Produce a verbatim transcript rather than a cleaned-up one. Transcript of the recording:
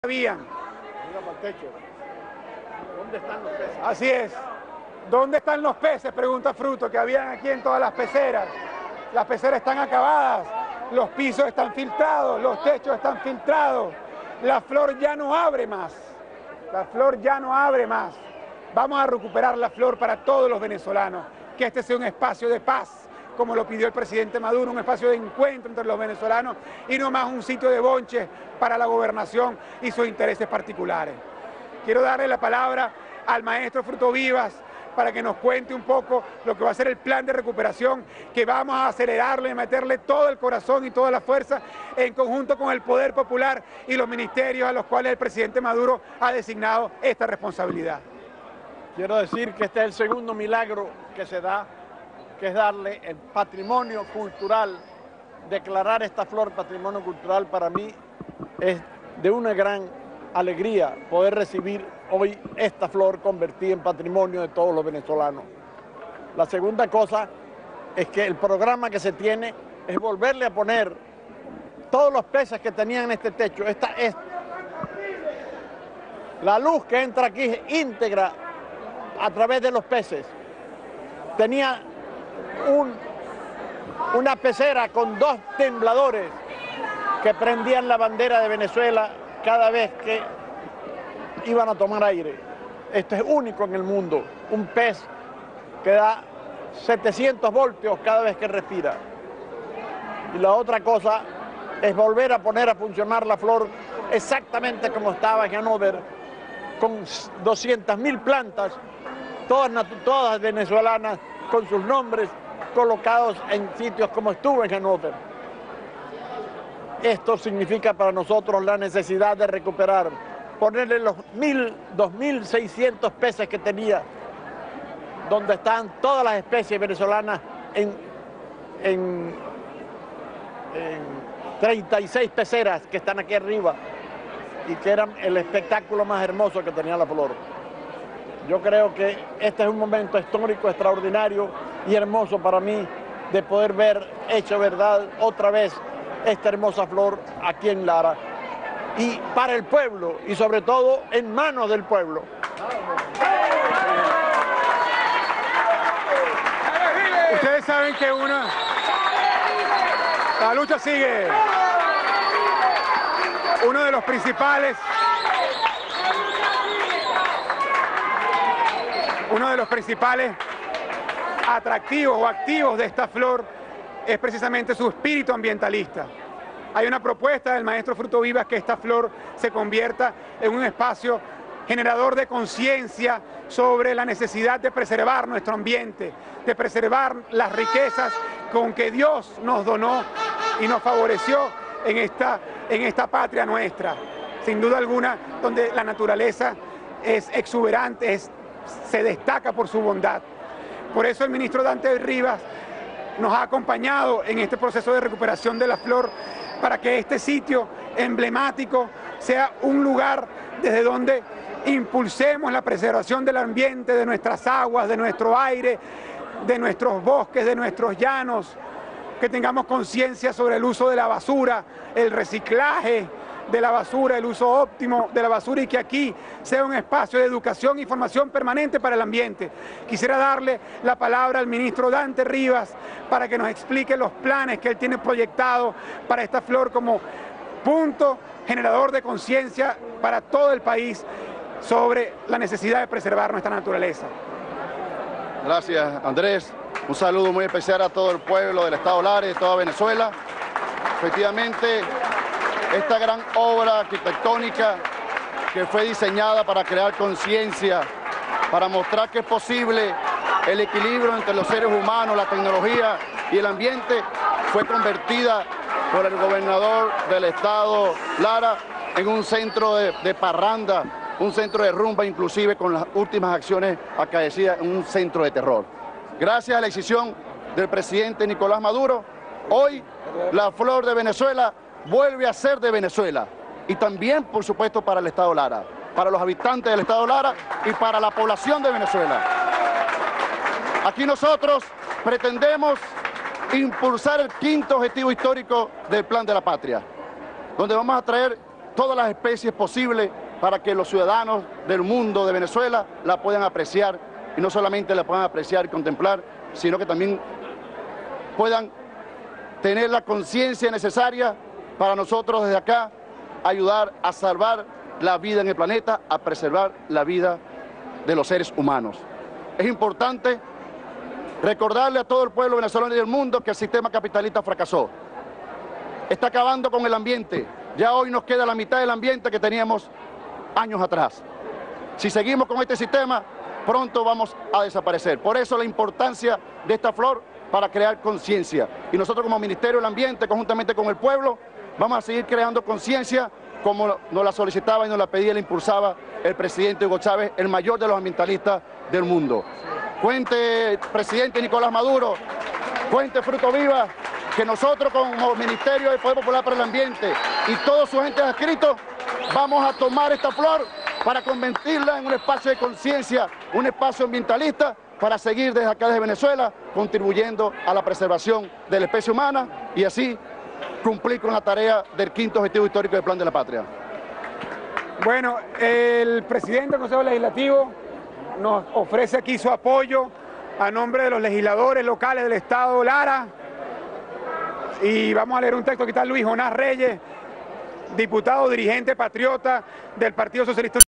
habían. ¿Dónde están los peces? Así es. ¿Dónde están los peces? Pregunta Fruto, que habían aquí en todas las peceras. Las peceras están acabadas, los pisos están filtrados, los techos están filtrados. La flor ya no abre más. La flor ya no abre más. Vamos a recuperar la flor para todos los venezolanos. Que este sea un espacio de paz, como lo pidió el presidente Maduro, un espacio de encuentro entre los venezolanos y no más un sitio de bonches para la gobernación y sus intereses particulares. Quiero darle la palabra al maestro Fruto Vivas para que nos cuente un poco lo que va a ser el plan de recuperación, que vamos a acelerarlo y meterle todo el corazón y toda la fuerza en conjunto con el Poder Popular y los ministerios a los cuales el presidente Maduro ha designado esta responsabilidad. Quiero decir que este es el segundo milagro que se da, que es darle el patrimonio cultural, declarar esta flor patrimonio cultural. Para mí es de una gran alegría poder recibir hoy esta flor convertida en patrimonio de todos los venezolanos. La segunda cosa es que el programa que se tiene es volverle a poner todos los peces que tenían en este techo. Esta es la luz que entra aquí es íntegra a través de los peces. Tenía un, una pecera con dos tembladores que prendían la bandera de Venezuela cada vez que iban a tomar aire. Esto es único en el mundo, un pez que da setecientos voltios cada vez que respira. Y la otra cosa es volver a poner a funcionar la flor exactamente como estaba en Hannover, con doscientas mil plantas, todas, todas venezolanas, con sus nombres colocados en sitios como estuvo en Hannover. Esto significa para nosotros la necesidad de recuperar, ponerle los mil, dos mil seiscientos peces que tenía, donde están todas las especies venezolanas en, en, en treinta y seis peceras que están aquí arriba y que eran el espectáculo más hermoso que tenía la flor. Yo creo que este es un momento histórico, extraordinario y hermoso para mí de poder ver hecho verdad otra vez esta hermosa flor aquí en Lara y para el pueblo y sobre todo en manos del pueblo. Ustedes saben que una... La lucha sigue. Uno de los principales... Uno de los principales atractivos o activos de esta flor es precisamente su espíritu ambientalista. Hay una propuesta del maestro Fruto Vivas que esta flor se convierta en un espacio generador de conciencia sobre la necesidad de preservar nuestro ambiente, de preservar las riquezas con que Dios nos donó y nos favoreció en esta, en esta patria nuestra. Sin duda alguna, donde la naturaleza es exuberante, es, se destaca por su bondad. Por eso el ministro Dante Rivas nos ha acompañado en este proceso de recuperación de la flor para que este sitio emblemático sea un lugar desde donde impulsemos la preservación del ambiente, de nuestras aguas, de nuestro aire, de nuestros bosques, de nuestros llanos, que tengamos conciencia sobre el uso de la basura, el reciclaje de la basura, el uso óptimo de la basura y que aquí sea un espacio de educación y formación permanente para el ambiente. Quisiera darle la palabra al ministro Dante Rivas para que nos explique los planes que él tiene proyectados para esta flor como punto generador de conciencia para todo el país sobre la necesidad de preservar nuestra naturaleza. Gracias, Andrés. Un saludo muy especial a todo el pueblo del estado Lara y de toda Venezuela. Efectivamente, esta gran obra arquitectónica que fue diseñada para crear conciencia, para mostrar que es posible el equilibrio entre los seres humanos, la tecnología y el ambiente, fue convertida por el gobernador del estado Lara en un centro de, de parranda, un centro de rumba, inclusive con las últimas acciones acaecidas en un centro de terror. Gracias a la decisión del presidente Nicolás Maduro, hoy la flor de Venezuela vuelve a ser de Venezuela y también, por supuesto, para el estado Lara, para los habitantes del estado Lara y para la población de Venezuela. Aquí nosotros pretendemos impulsar el quinto objetivo histórico del Plan de la Patria, donde vamos a traer todas las especies posibles para que los ciudadanos del mundo de Venezuela la puedan apreciar, y no solamente la puedan apreciar y contemplar, sino que también puedan tener la conciencia necesaria para nosotros desde acá ayudar a salvar la vida en el planeta, a preservar la vida de los seres humanos. Es importante recordarle a todo el pueblo venezolano y del mundo que el sistema capitalista fracasó. Está acabando con el ambiente. Ya hoy nos queda la mitad del ambiente que teníamos años atrás. Si seguimos con este sistema, pronto vamos a desaparecer. Por eso la importancia de esta flor para crear conciencia. Y nosotros como Ministerio del Ambiente, conjuntamente con el pueblo, vamos a seguir creando conciencia como nos la solicitaba y nos la pedía y la impulsaba el presidente Hugo Chávez, el mayor de los ambientalistas del mundo. Cuente, presidente Nicolás Maduro, cuente Fruto Viva, que nosotros como Ministerio del Poder Popular para el Ambiente y todos sus entes adscritos vamos a tomar esta flor para convertirla en un espacio de conciencia, un espacio ambientalista, para seguir desde acá, desde Venezuela, contribuyendo a la preservación de la especie humana y así cumplir con la tarea del quinto objetivo histórico del Plan de la Patria. Bueno, el presidente del Consejo Legislativo nos ofrece aquí su apoyo a nombre de los legisladores locales del Estado Lara. Y vamos a leer un texto. Aquí está Luis Jonás Reyes, diputado, dirigente, patriota del Partido Socialista.